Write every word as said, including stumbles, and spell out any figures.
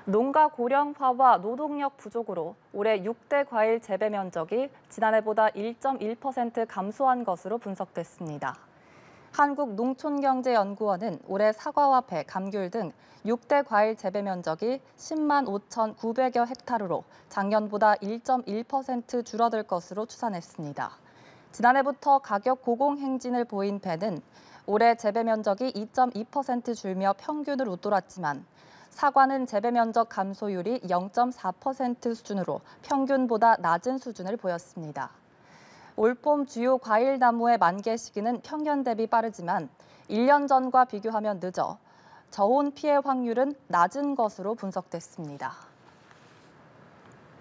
농가 고령화와 노동력 부족으로 올해 육 대 과일 재배 면적이 지난해보다 일 점 일 퍼센트 감소한 것으로 분석됐습니다. 한국농촌경제연구원은 올해 사과와 배, 감귤 등 육 대 과일 재배 면적이 십만 오천구백여 헥타르로 작년보다 일 점 일 퍼센트 줄어들 것으로 추산했습니다. 지난해부터 가격 고공행진을 보인 배는 올해 재배 면적이 이 점 이 퍼센트 줄며 평균을 웃돌았지만 사과는 재배 면적 감소율이 영 점 사 퍼센트 수준으로 평균보다 낮은 수준을 보였습니다. 올봄 주요 과일 나무의 만개 시기는 평년 대비 빠르지만 일 년 전과 비교하면 늦어 저온 피해 확률은 낮은 것으로 분석됐습니다.